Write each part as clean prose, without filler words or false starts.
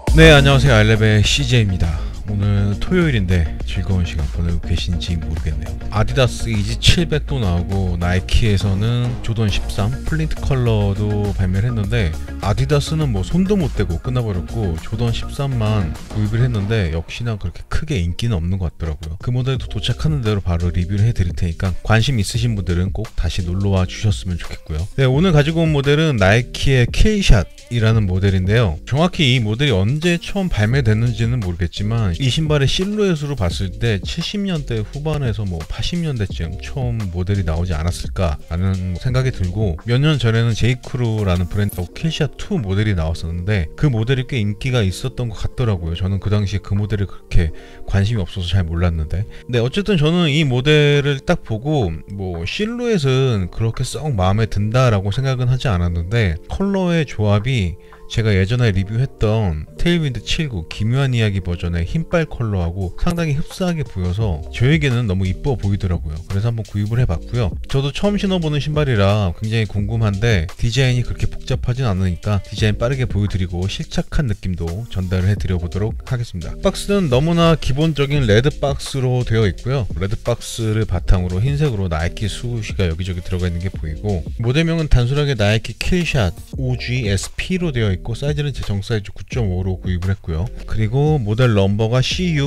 네, 안녕하세요. 알레베 CJ입니다. 오늘 토요일인데 즐거운 시간 보내고 계신지 모르겠네요. 아디다스 이지 700도 나오고 나이키에서는 조던 13 플린트 컬러도 발매를 했는데 아디다스는 뭐 손도 못 대고 끝나버렸고 조던 13만 구입을 했는데 역시나 그렇게 크게 인기는 없는 것 같더라고요. 그 모델도 도착하는 대로 바로 리뷰를 해드릴 테니까 관심 있으신 분들은 꼭 다시 놀러와 주셨으면 좋겠고요. 네, 오늘 가지고 온 모델은 나이키의 K샷이라는 모델인데요. 정확히 이 모델이 언제 처음 발매됐는지는 모르겠지만 이 신발의 실루엣으로 봤을 때 70년대 후반에서 뭐 80년대쯤 처음 모델이 나오지 않았을까라는 생각이 들고, 몇 년 전에는 제이크루라는 브랜드하고 킬샷2 모델이 나왔었는데 그 모델이 꽤 인기가 있었던 것 같더라고요. 저는 그 당시에 그 모델을 그렇게 관심이 없어서 잘 몰랐는데, 네, 어쨌든 저는 이 모델을 딱 보고 뭐 실루엣은 그렇게 썩 마음에 든다라고 생각은 하지 않았는데 컬러의 조합이 제가 예전에 리뷰했던 테일윈드 79 기묘한 이야기 버전의 흰빨 컬러하고 상당히 흡사하게 보여서 저에게는 너무 이뻐 보이더라고요. 그래서 한번 구입을 해봤고요. 저도 처음 신어보는 신발이라 굉장히 궁금한데 디자인이 그렇게 복잡하진 않으니까 디자인 빠르게 보여드리고 실착한 느낌도 전달을 해드려보도록 하겠습니다. 박스는 너무나 기본적인 레드 박스로 되어 있고요. 레드 박스를 바탕으로 흰색으로 나이키 수시가 여기저기 들어가 있는 게 보이고, 모델명은 단순하게 나이키 킬샷 OGSP로 되어 있고 사이즈는 제 정사이즈 9.5로 구입을 했고요. 그리고 모델 넘버가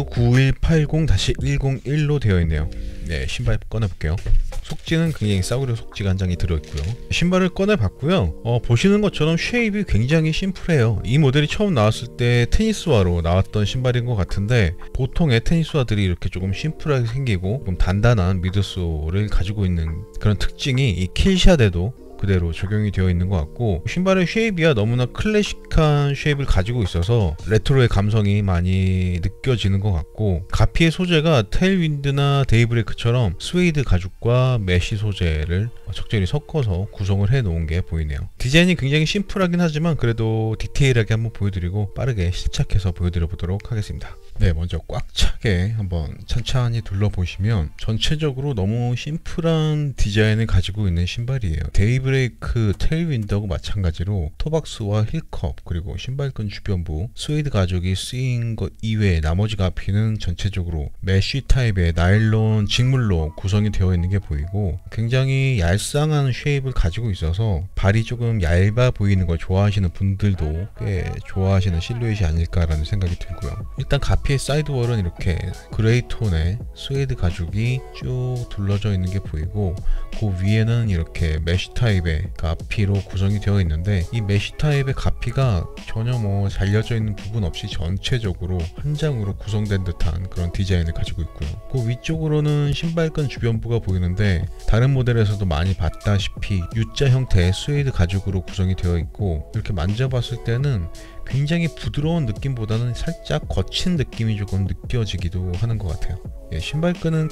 CU9180-101로 되어 있네요. 네, 신발 꺼내볼게요. 속지는 굉장히 싸구려 속지가 한 장이 들어있고요. 신발을 꺼내봤고요. 보시는 것처럼 쉐입이 굉장히 심플해요. 이 모델이 처음 나왔을 때 테니스화로 나왔던 신발인 것 같은데, 보통의 테니스화들이 이렇게 조금 심플하게 생기고 좀 단단한 미드솔을 가지고 있는 그런 특징이 이 킬샷에도 그대로 적용이 되어 있는 것 같고, 신발의 쉐입이야 너무나 클래식한 쉐입을 가지고 있어서 레트로의 감성이 많이 느껴지는 것 같고, 가피의 소재가 테일윈드나 데이브레이크처럼 스웨이드 가죽과 메쉬 소재를 적절히 섞어서 구성을 해 놓은 게 보이네요. 디자인이 굉장히 심플하긴 하지만 그래도 디테일하게 한번 보여드리고 빠르게 실착해서 보여드려 보도록 하겠습니다. 네, 먼저 꽉 차게 한번 찬찬히 둘러보시면 전체적으로 너무 심플한 디자인을 가지고 있는 신발이에요. 데이브레이크 테일윈드하고 마찬가지로 토박스와 힐컵 그리고 신발끈 주변부 스웨이드 가죽이 쓰인 것 이외에 나머지 가피는 전체적으로 메쉬 타입의 나일론 직물로 구성이 되어 있는 게 보이고, 굉장히 얄쌍한 쉐입을 가지고 있어서 발이 조금 얇아 보이는 걸 좋아하시는 분들도 꽤 좋아하시는 실루엣이 아닐까라는 생각이 들고요. 일단 가피의 사이드월은 이렇게 그레이 톤의 스웨이드 가죽이 쭉 둘러져 있는 게 보이고, 그 위에는 이렇게 메쉬 타입의 가피로 구성이 되어 있는데, 이 메쉬 타입의 가피가 전혀 뭐 잘려져 있는 부분 없이 전체적으로 한 장으로 구성된 듯한 그런 디자인을 가지고 있고요. 그 위쪽으로는 신발끈 주변부가 보이는데, 다른 모델에서도 많이 봤다시피 U자 형태의 스웨이드 가죽으로 구성이 되어 있고, 이렇게 만져봤을 때는 굉장히 부드러운 느낌보다는 살짝 거친 느낌이 조금 느껴지기도 하는 것 같아요. 예, 신발끈은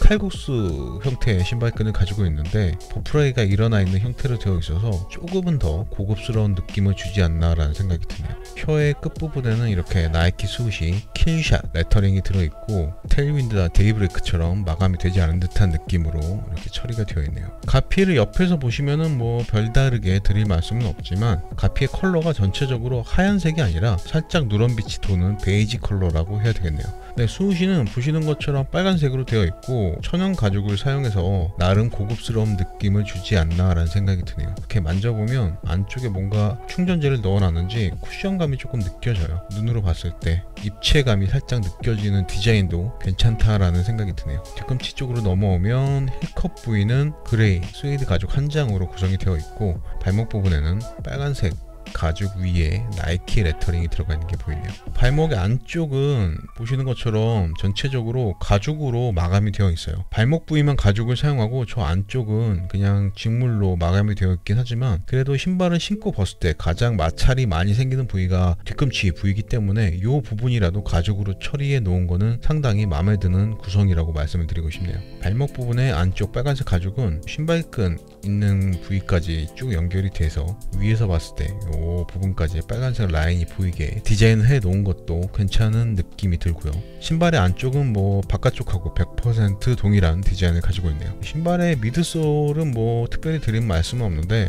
칼국수 형태의 신발끈을 가지고 있는데 버프라이가 일어나 있는 형태로 되어 있어서 조금은 더 고급스러운 느낌을 주지 않나 라는 생각이 드네요. 혀의 끝부분에는 이렇게 나이키 수시 킬샷 레터링이 들어있고, 테일윈드나 데이브레이크처럼 마감이 되지 않은 듯한 느낌으로 이렇게 처리가 되어 있네요. 가피를 옆에서 보시면은 뭐 별다르게 드릴 말씀은 없지만 가피의 컬러가 전체적으로 하얀색이 아니라 살짝 누런빛이 도는 베이지 컬러라고 해야 되겠네요. 네, 수시는 보시는 것처럼 빨간색으로 되어 있고 천연 가죽을 사용해서 나름 고급스러운 느낌을 주지 않나 라는 생각이 드네요. 이렇게 만져보면 안쪽에 뭔가 충전재를 넣어놨는지 쿠션감이 조금 느껴져요. 눈으로 봤을 때 입체감이 살짝 느껴지는 디자인도 괜찮다라는 생각이 드네요. 뒤꿈치 쪽으로 넘어오면 힐컵 부위는 그레이 스웨이드 가죽 한 장으로 구성이 되어 있고, 발목 부분에는 빨간색 가죽 위에 나이키 레터링이 들어가 있는 게 보이네요. 발목의 안쪽은 보시는 것처럼 전체적으로 가죽으로 마감이 되어 있어요. 발목 부위만 가죽을 사용하고 저 안쪽은 그냥 직물로 마감이 되어 있긴 하지만, 그래도 신발을 신고 벗을 때 가장 마찰이 많이 생기는 부위가 뒤꿈치 부위이기 때문에 이 부분이라도 가죽으로 처리해 놓은 거는 상당히 마음에 드는 구성이라고 말씀을 드리고 싶네요. 발목 부분의 안쪽 빨간색 가죽은 신발끈 있는 부위까지 쭉 연결이 돼서 위에서 봤을 때 이 부분까지 빨간색 라인이 보이게 디자인을 해 놓은 것도 괜찮은 느낌이 들고요. 신발의 안쪽은 뭐 바깥쪽하고 100% 동일한 디자인을 가지고 있네요. 신발의 미드솔은 뭐 특별히 드린 말씀은 없는데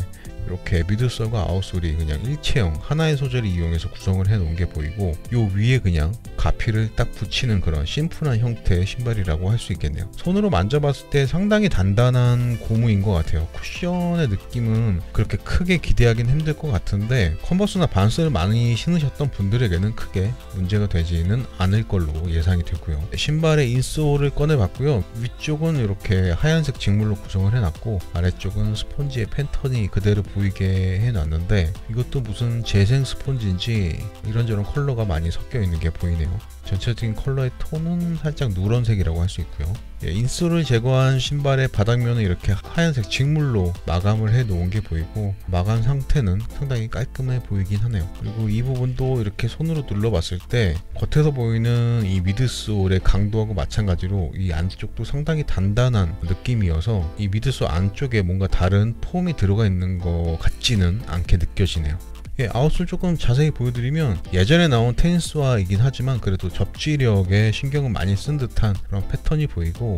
이렇게 미드솔과 아웃솔이 그냥 일체형 하나의 소재를 이용해서 구성을 해 놓은 게 보이고, 요 위에 그냥 가피를 딱 붙이는 그런 심플한 형태의 신발이라고 할 수 있겠네요. 손으로 만져봤을 때 상당히 단단한 고무인 것 같아요. 쿠션의 느낌은 그렇게 크게 기대하긴 힘들 것 같은데, 컨버스나 반스를 많이 신으셨던 분들에게는 크게 문제가 되지는 않을 걸로 예상이 되고요. 신발의 인솔을 꺼내봤고요. 위쪽은 이렇게 하얀색 직물로 구성을 해놨고, 아래쪽은 스폰지의 팬턴이 그대로 보이게 해놨는데, 이것도 무슨 재생 스폰지인지 이런저런 컬러가 많이 섞여 있는 게 보이네요. 전체적인 컬러의 톤은 살짝 누런색이라고 할 수 있고요. 인솔을 제거한 신발의 바닥면은 이렇게 하얀색 직물로 마감을 해 놓은 게 보이고, 마감 상태는 상당히 깔끔해 보이긴 하네요. 그리고 이 부분도 이렇게 손으로 눌러봤을 때 겉에서 보이는 이 미드솔의 강도하고 마찬가지로 이 안쪽도 상당히 단단한 느낌이어서 이 미드솔 안쪽에 뭔가 다른 폼이 들어가 있는 것 같지는 않게 느껴지네요. 아웃솔 조금 자세히 보여드리면, 예전에 나온 테니스화이긴 하지만 그래도 접지력에 신경을 많이 쓴 듯한 그런 패턴이 보이고,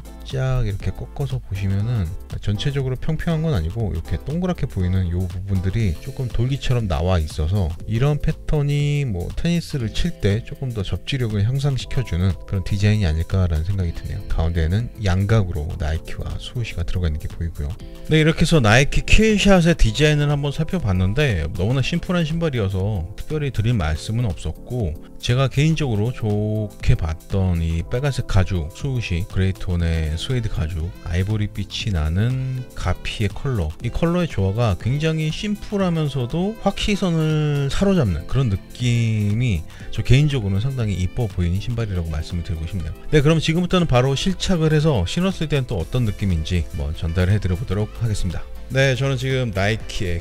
살짝 이렇게 꺾어서 보시면은 전체적으로 평평한 건 아니고 이렇게 동그랗게 보이는 이 부분들이 조금 돌기처럼 나와 있어서, 이런 패턴이 뭐 테니스를 칠 때 조금 더 접지력을 향상시켜주는 그런 디자인이 아닐까라는 생각이 드네요. 가운데에는 양각으로 나이키와 스우시가 들어가 있는 게 보이고요. 네, 이렇게 해서 나이키 킬샷의 디자인을 한번 살펴봤는데, 너무나 심플한 신발이어서 특별히 드릴 말씀은 없었고, 제가 개인적으로 좋게 봤던 이 빨간색 가죽 스우시, 그레이톤의 스웨이드 가죽, 아이보리빛이 나는 가피의 컬러, 이 컬러의 조화가 굉장히 심플하면서도 확 시선을 사로잡는 그런 느낌이 저 개인적으로는 상당히 이뻐 보이는 신발이라고 말씀을 드리고 싶네요. 네, 그럼 지금부터는 바로 실착을 해서 신었을 때는 또 어떤 느낌인지 한번 전달해 드려 보도록 하겠습니다. 네, 저는 지금 나이키의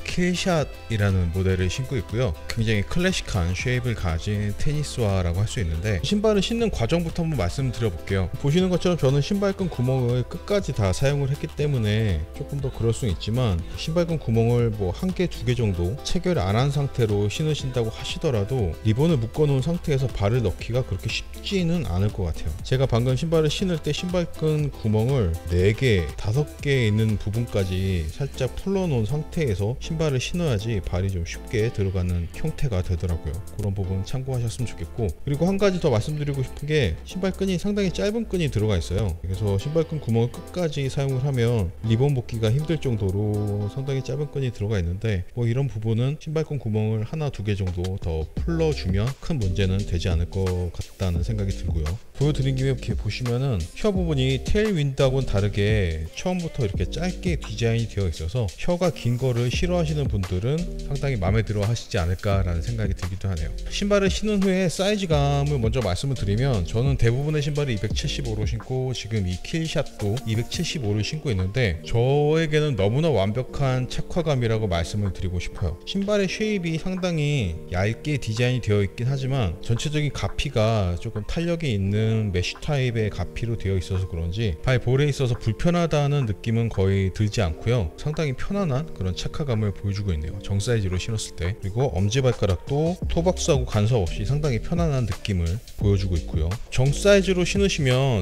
킬샷이라는 모델을 신고 있고요. 굉장히 클래식한 쉐입을 가진 테니스화라고 할 수 있는데, 신발을 신는 과정부터 한번 말씀드려 볼게요. 보시는 것처럼 저는 신발끈 구멍을 끝까지 다 사용을 했기 때문에 조금 더 그럴 수는 있지만, 신발끈 구멍을 뭐 한 개, 두 개 정도 체결 안 한 상태로 신으신다고 하시더라도 리본을 묶어 놓은 상태에서 발을 넣기가 그렇게 쉽지는 않을 것 같아요. 제가 방금 신발을 신을 때 신발끈 구멍을 4개, 5개 있는 부분까지 살짝 풀러놓은 상태에서 신발을 신어야지 발이 좀 쉽게 들어가는 형태가 되더라고요. 그런 부분 참고하셨으면 좋겠고, 그리고 한 가지 더 말씀드리고 싶은 게, 신발끈이 상당히 짧은 끈이 들어가 있어요. 그래서 신발끈 구멍을 끝까지 사용을 하면 리본 벗기가 힘들 정도로 상당히 짧은 끈이 들어가 있는데, 뭐 이런 부분은 신발끈 구멍을 하나, 두 개 정도 더 풀러주면 큰 문제는 되지 않을 것 같다는 생각이 들고요. 보여드린 김에 이렇게 보시면은 혀 부분이 테일 윈드하고는 다르게 처음부터 이렇게 짧게 디자인이 되어 있어서 혀가 긴 거를 싫어하시는 분들은 상당히 마음에 들어 하시지 않을까라는 생각이 들기도 하네요. 신발을 신은 후에 사이즈감을 먼저 말씀을 드리면, 저는 대부분의 신발이 275로 신고 지금 이 킬샷도 275를 신고 있는데, 저에게는 너무나 완벽한 착화감이라고 말씀을 드리고 싶어요. 신발의 쉐입이 상당히 얇게 디자인이 되어 있긴 하지만 전체적인 가피가 조금 탄력이 있는 메쉬 타입의 가피로 되어 있어서 그런지 발볼에 있어서 불편하다는 느낌은 거의 들지 않고요. 상당히 편안한 그런 착화감을 보여주고 있네요. 정 사이즈로 신었을 때. 그리고 엄지발가락도 토박스하고 간섭 없이 상당히 편안한 느낌을 보여주고 있고요. 정 사이즈로 신으시면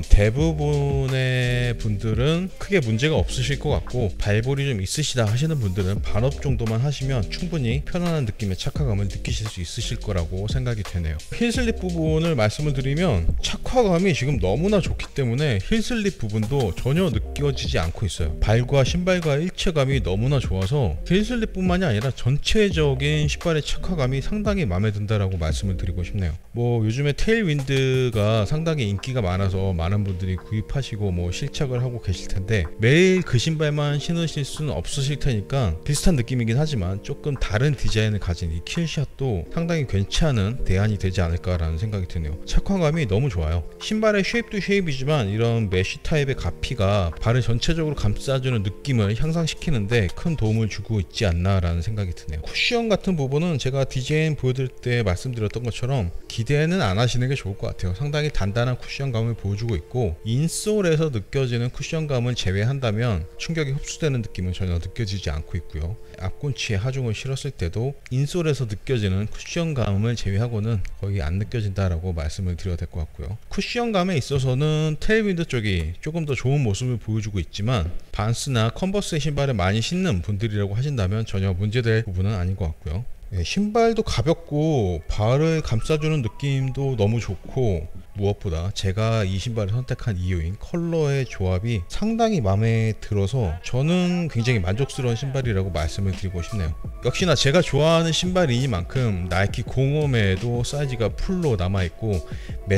대부분의 분들은 크게 문제가 없으실 것 같고, 발볼이 좀 있으시다 하시는 분들은 반업 정도만 하시면 충분히 편안한 느낌의 착화감을 느끼실 수 있으실 거라고 생각이 되네요. 힐슬립 부분을 말씀을 드리면, 착화감이 지금 너무나 좋기 때문에 힐슬립 부분도 전혀 느껴지지 않고 있어요. 발과 신발과 일체감이 너무나 좋아서 힐슬립 뿐만이 아니라 전체적인 신발의 착화감이 상당히 마음에 든다라고 말씀을 드리고 싶네요. 뭐 요즘에 테일윈드가 상당히 인기가 많아서 많은 분들이 구입하시고 뭐 실착을 하고 계실 텐데, 매일 그 신발만 신으실 수는 없으실 테니까 비슷한 느낌이긴 하지만 조금 다른 디자인을 가진 이 킬샷도 상당히 괜찮은 대안이 되지 않을까라는 생각이 드네요. 착화감이 너무 좋아요. 신발의 쉐입도 쉐입이지만 이런 메쉬 타입의 가피가 발을 전체적으로 감싸주는 느낌을 향상시키는데 큰 도움을 주고 있지 않나라는 생각이 드네요. 쿠션 같은 부분은 제가 디자인 보여드릴 때 말씀드렸던 것처럼 기대는 안 하시는 게 좋을 것 같아요. 상당히 단단한 쿠션감을 보여주고 있고, 인솔에서 느껴지는 쿠션감을 제외한다면 충격이 흡수되는 느낌은 전혀 느껴지지 않고 있고요. 앞꿈치에 하중을 실었을 때도 인솔에서 느껴지는 쿠션감을 제외하고는 거의 안 느껴진다라고 말씀을 드려야 될 것 같고요. 쿠션감에 있어서는 테일윈드 쪽이 조금 더 좋은 모습을 보여주고 있지만, 반스나 컨버스의 신발을 많이 신는 분들이라고 하신다면 전혀 문제될 부분은 아닌 것 같고요. 신발도 가볍고 발을 감싸주는 느낌도 너무 좋고, 무엇보다 제가 이 신발을 선택한 이유인 컬러의 조합이 상당히 마음에 들어서 저는 굉장히 만족스러운 신발이라고 말씀을 드리고 싶네요. 역시나 제가 좋아하는 신발이니만큼 나이키 공홈에도 사이즈가 풀로 남아있고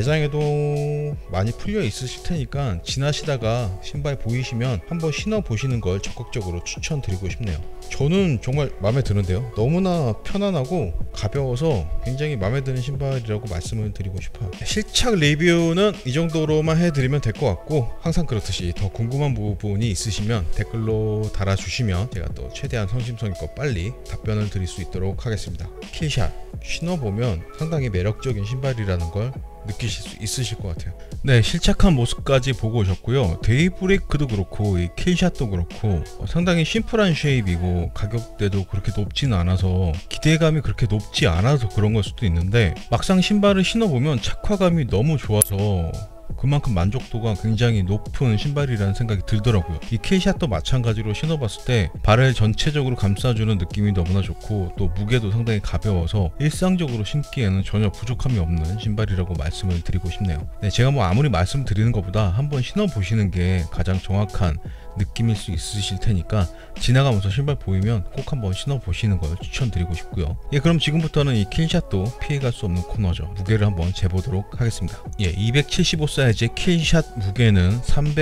매장에도 많이 풀려 있으실 테니까 지나시다가 신발 보이시면 한번 신어보시는 걸 적극적으로 추천드리고 싶네요. 저는 정말 마음에 드는데요. 너무나 편안하고 가벼워서 굉장히 마음에 드는 신발이라고 말씀을 드리고 싶어요. 실착 리뷰는 이 정도로만 해드리면 될 것 같고, 항상 그렇듯이 더 궁금한 부분이 있으시면 댓글로 달아주시면 제가 또 최대한 성심성의껏 빨리 답변을 드릴 수 있도록 하겠습니다. 킬샷 신어보면 상당히 매력적인 신발이라는 걸 느끼실 수 있으실 것 같아요. 네, 실착한 모습까지 보고 오셨고요. 데이브레이크도 그렇고 이 킬샷도 그렇고 상당히 심플한 쉐입이고 가격대도 그렇게 높지는 않아서 기대감이 그렇게 높지 않아서 그런 걸 수도 있는데, 막상 신발을 신어보면 착화감이 너무 좋아서 그만큼 만족도가 굉장히 높은 신발이라는 생각이 들더라고요. 이 킬샷도 마찬가지로 신어봤을 때 발을 전체적으로 감싸주는 느낌이 너무나 좋고, 또 무게도 상당히 가벼워서 일상적으로 신기에는 전혀 부족함이 없는 신발이라고 말씀을 드리고 싶네요. 네, 제가 뭐 아무리 말씀드리는 것보다 한번 신어보시는 게 가장 정확한 느낌일 수 있으실 테니까 지나가면서 신발 보이면 꼭 한번 신어보시는 걸 추천드리고 싶고요. 예, 그럼 지금부터는 이 킬샷도 피해갈 수 없는 코너죠. 무게를 한번 재보도록 하겠습니다. 예, 275 사이즈의 킬샷 무게는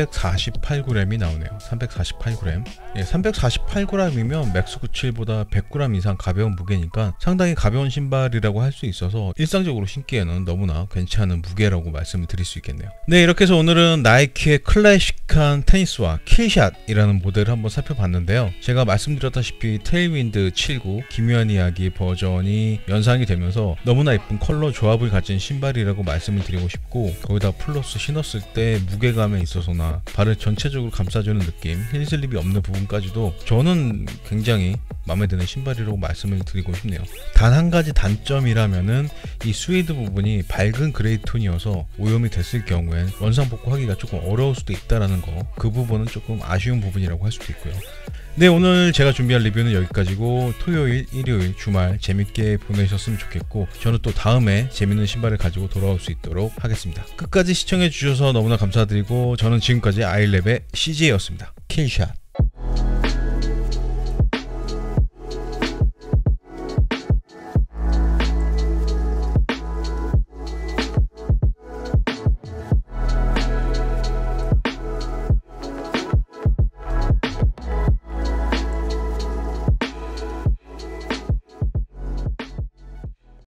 348g이 나오네요. 348g. 예, 348g이면 맥스 97보다 100g 이상 가벼운 무게니까 상당히 가벼운 신발이라고 할 수 있어서 일상적으로 신기에는 너무나 괜찮은 무게라고 말씀을 드릴 수 있겠네요. 네, 이렇게 해서 오늘은 나이키의 클래식한 테니스와 킬샷 이라는 모델을 한번 살펴봤는데요. 제가 말씀드렸다시피 테일윈드 79 기묘한 이야기 버전이 연상이 되면서 너무나 예쁜 컬러 조합을 가진 신발이라고 말씀을 드리고 싶고, 거기다 플러스 신었을 때 무게감에 있어서나 발을 전체적으로 감싸주는 느낌, 힐슬립이 없는 부분까지도 저는 굉장히 마음에 드는 신발이라고 말씀을 드리고 싶네요. 단 한 가지 단점이라면은 이 스웨이드 부분이 밝은 그레이 톤이어서 오염이 됐을 경우엔 원상복구하기가 조금 어려울 수도 있다라는 거, 그 부분은 조금 아쉬운 부분이라고 할 수도 있고요. 네, 오늘 제가 준비한 리뷰는 여기까지고, 토요일, 일요일, 주말 재밌게 보내셨으면 좋겠고, 저는 또 다음에 재밌는 신발을 가지고 돌아올 수 있도록 하겠습니다. 끝까지 시청해 주셔서 너무나 감사드리고, 저는 지금까지 아이랩의 CJ였습니다. 킬샷.